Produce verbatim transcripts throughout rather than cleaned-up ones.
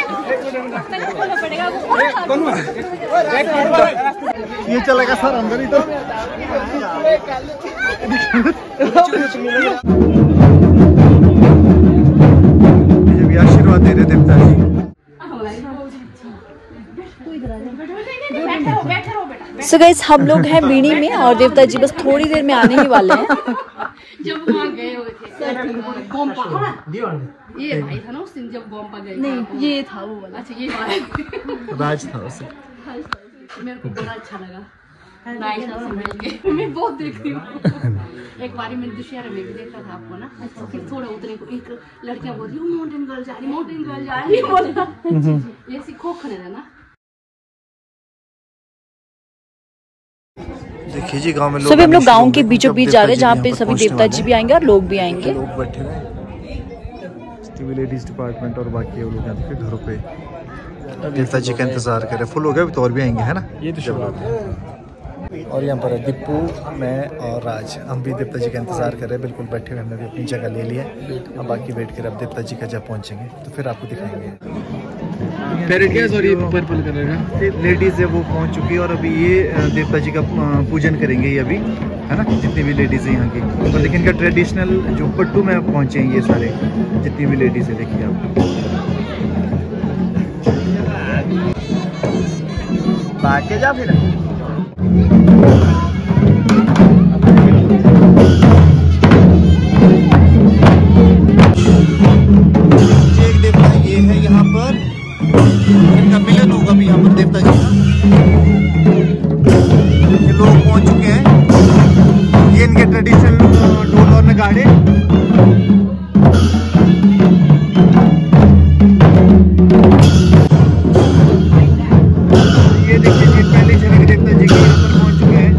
ये चलेगा सर अंदर ही तो। ये भी आशीर्वाद दे रहे देवता जी। सो गाइस हम लोग हैं बीड़ी में और देवता जी बस थोड़ी देर में आने ही वाले हैं। जब वहाँ गए हुए थे ये भाई था ना उस दिन जब गोम्पा गए। नहीं ये था वो वाला। अच्छा ये राज था उसे। मेरे को बड़ा अच्छा लगा नाइसा से मिल के। मैं बहुत देख रही हूँ। एक बारी मैंने दुशहरा में भी देखा था आपको ना। अच्छा फिर थोड़ा उतरे को एक लड़कियां बोल रही माउंटेन गर्ल जा रही माउंटेन गर्ल जा रही बोला ये सीखो खने ना। देखिए जी गांव में लोग सभी हम लोग गांव के बीचों बीच जा रहे हैं जहाँ पे सभी देवता जी भी आएंगे और लोग भी आएंगे। लोग बैठे हुए लेडीज डिपार्टमेंट और बाकी वो लोग यहाँ पे घरों पे देवता जी का इंतजार कर रहे। फुल हो गया अभी तो और भी आएंगे है ना। ये तो शुरुआत है। और यहाँ पर दीपू मैं और राज हम भी देवता जी का इंतजार कर रहे हैं। बिल्कुल बैठे हुए हमने भी अपनी जगह ले लिया। अब बाकी वेट कर अब देवता जी का जब पहुँचेंगे तो फिर आपको दिखाएंगे। पर्पल कलर का लेडीज है वो पहुंच चुकी है और अभी ये देवता जी का पूजन करेंगे ये अभी है ना जितनी भी लेडीज है यहाँ की। और लेकिन इनका ट्रेडिशनल जो पट्टू में पहुंचे हैं ये सारे जितनी भी लेडीज है देखिए आप। बाकी जा फिर एक देवता ये है यहाँ पर इनका मिलन होगा भी यहाँ पर देवता जी का। ये लोग पहुंच चुके हैं। ये इनके ट्रेडिशनल ढोल और नगाड़े। ये देखिए ये पहले झलक देवता जी के यहाँ पर पहुंच चुके हैं।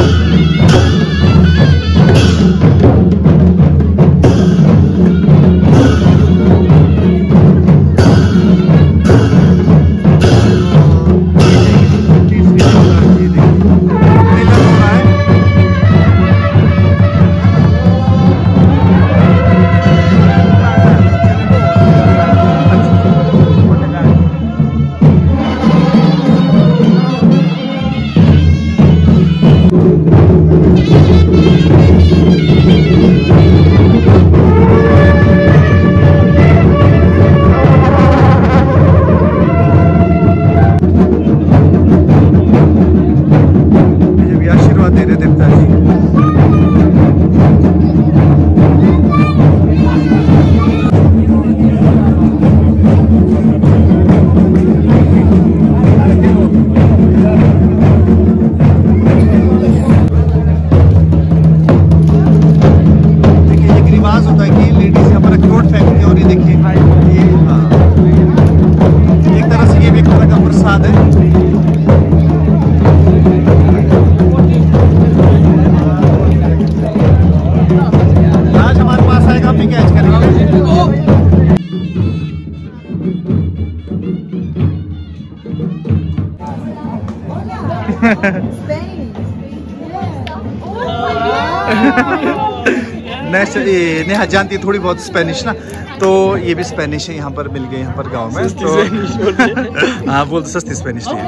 नेहा जानती है थोड़ी बहुत स्पेनिश ना तो ये भी स्पेनिश है यहाँ पर मिल गए यहाँ पर गांव में तो हाँ बोल सस्ती स्पेनिश नहीं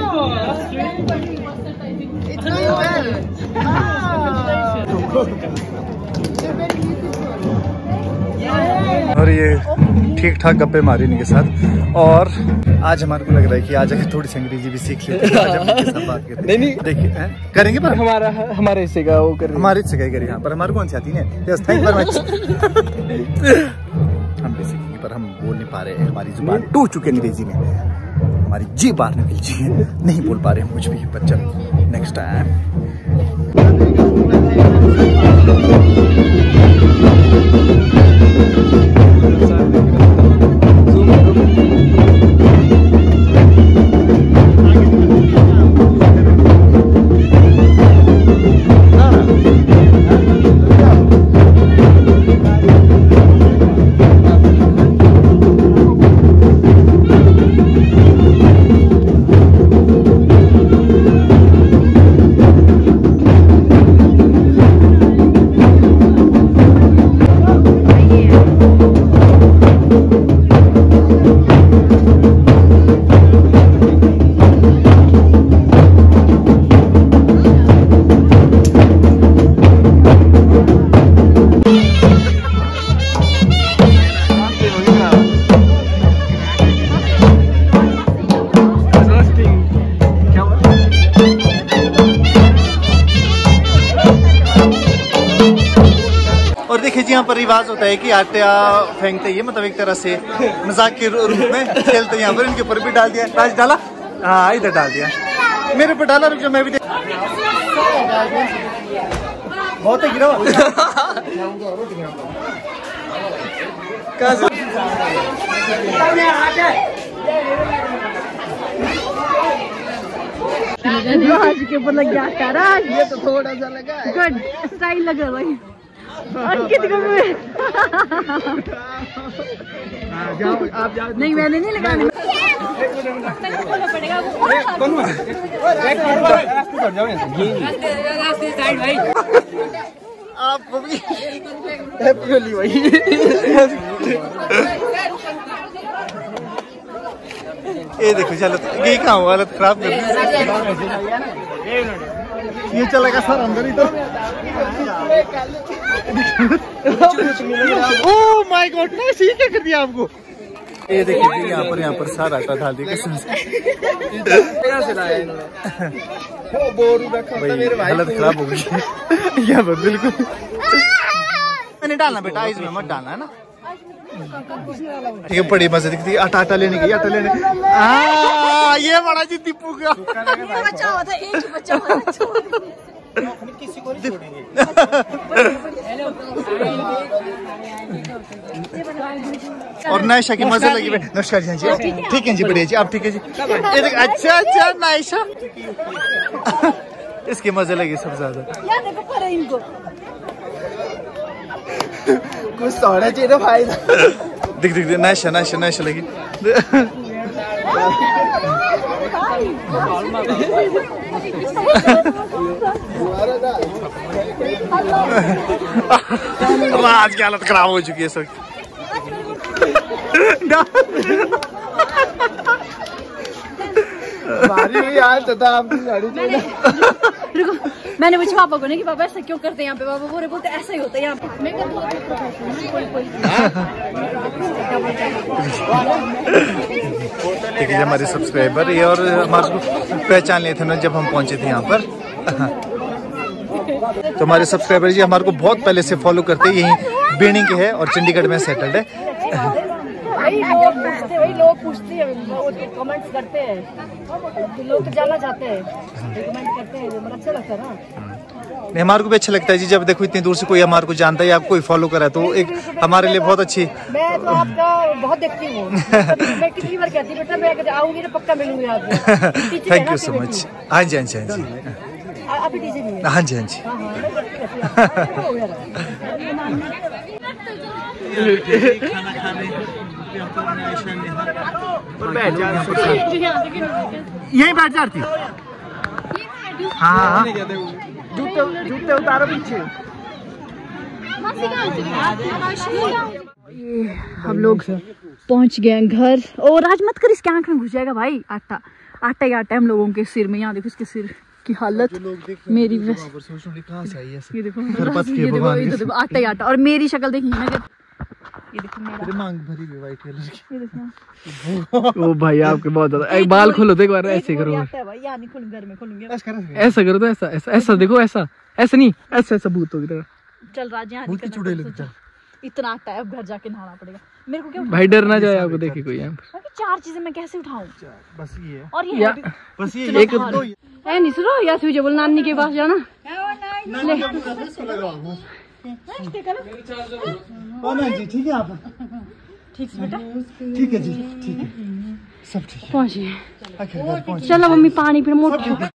है। और ये ठीक ठाक गप्पे मारी इनके साथ। और आज हमारे को लग रहा है कि आज अगर थोड़ी सी अंग्रेजी भी सीख लेते हैं आज हम इनके साथ बात करते हैं। नहीं नहीं देखिए करेंगे पर हमारा हमारे हिस्से का वो करेंगे हमारे हिस्से का ही करेंगे। यहाँ पर हमारे कौन सी आती है yes thank you very much. हम भी सीखेंगे पर हम बोल नहीं पा रहे हैं। हमारी जुबान टूट चुकी है अंग्रेजी में। हमारी जी बाहर निकल चाहिए नहीं बोल पा रहे हम कुछ भी। पर चलो नेक्स्ट टाइम। यहाँ पर रिवाज होता है कि आटा फेंकते ही मतलब एक तरह से मजाक के रूप में खेलते यहाँ पर। इनके ऊपर भी डाल दिया, राज डाला, हाँ इधर डाल दिया, मेरे ऊपर डाला, रुक जाओ मैं भी देख। बहुत है गिरा राज के ऊपर लग गया आटा। राज ये तो थोड़ा सा लगा है, गुड स्टाइल लग रहा है भाई। अंकित को जाओ आप जाओ। नहीं मैंने नहीं लगाने, पड़ेगा आपको भी हैप्पी होली भाई। ये देखो चलो ये कहाँ हुआ, हालत खराब कर दी। ये चलेगा सर अंदर ही तो। ओह माय गॉड, ये क्या कर दिया आपको। ये देखिए यहाँ पर यहाँ पर सारा आटा डाल दिया कसम से। भाई हालत खराब हो गई यहाँ पर बिल्कुल। मैंने डालना बेटा, इसमें मत डालना है ना। ठीक है, बड़ी मजे दिखती है। आटा आटा लेने की, आटा लेने हाँ ये बड़ा जी दीपू का बच्चा होता है, एक ही बच्चा होता है। किसी को नहीं छोड़ेंगे। और नायशा की मजे लगी। नमस्कार जी, ठीक है जी, बढ़िया जी, आप ठीक है जी। ये देख, अच्छा अच्छा नायशा इसके मजे लगे सब ज्यादा। इनको कुछ थोड़ा चाहिए फायदा। दिख दिख दिख नायशा नायशा नायशा लगी। आज की हालत खराब हो चुकी है सब। रुको, मैंने पूछा पापा को नहीं कि पापा ऐसा क्यों करते हैं यहाँ पे। पापा बोले बोलते ऐसा ही होता है यहाँ पे। ठीक है, हमारे सब्सक्राइबर ये और हमारे को पहचान लिए थे ना जब हम पहुंचे थे यहाँ पर। तो हमारे सब्सक्राइबर जी हमारे को बहुत पहले से फॉलो करते हैं, यही बीनी के है और चंडीगढ़ में सेटल्ड है। वही लोग पूछते वही लोग पूछते हैं, कमेंट्स करते हैं, लोग तो जानना चाहते हैं, कमेंट करते हैं, मतलब अच्छा लगता है ना। नहीं हमारे को भी अच्छा लगता है जी, जब देखो इतनी दूर से कोई हमारे को जानता है या कोई फॉलो करा तो एक हमारे लिए बहुत अच्छी। मैं तो आपका बहुत देखती हूँ, मैं कितनी बार कहती हूँ बेटा मैं आऊंगी ना पक्का मिलूंगी आपसे। Thank you so much. हाँ जी हाँ जी हाँ जी आप ही टीचर भी हैं? हाँ जी हाँ जी। खाना खाने यही बैठ जाती। हाँ जूते जूते उतारो पीछे। हम लोग पहुंच गए हैं घर। और आज मत कर, इसके आंख में घुस जाएगा भाई आटा। आटा ही आटा है हम लोगों के सिर में। यहाँ देखो इसके सिर की हालत मेरी। ये देखो, ये देखो आटा ही आटा। और मेरी शक्ल देखिए ना, ये देखो मेरा मांग भरी हुई वाइट कलर की। ये देखो ओ भाई आपके बहुत ज्यादा। एक बाल खोलो तो एक बार ऐसे करो। भाई यहाँ नहीं खोलूंगा, घर में खोलूंगी। ऐसा करो तो ऐसा ऐसा ऐसा देखो, ऐसा ऐसा नहीं, ऐसा ऐसा भूत होगी तरह। चल राज यहाँ इतना आटा है, अब घर जाके नहाना पड़ेगा मेरे को। क्या भाई डर ना जाए आपको देखे कोई यहाँ पर। चार चीजें मैं कैसे उठाऊं? बस ये है। और ये बस ये एक ए नहीं सुनो या सुझे बोल नानी के पास जाना। ले जी ठीक है आप ठीक से बेटा, ठीक है जी ठीक है सब ठीक है। पहुंचिए। चलो मम्मी पानी फिर मोट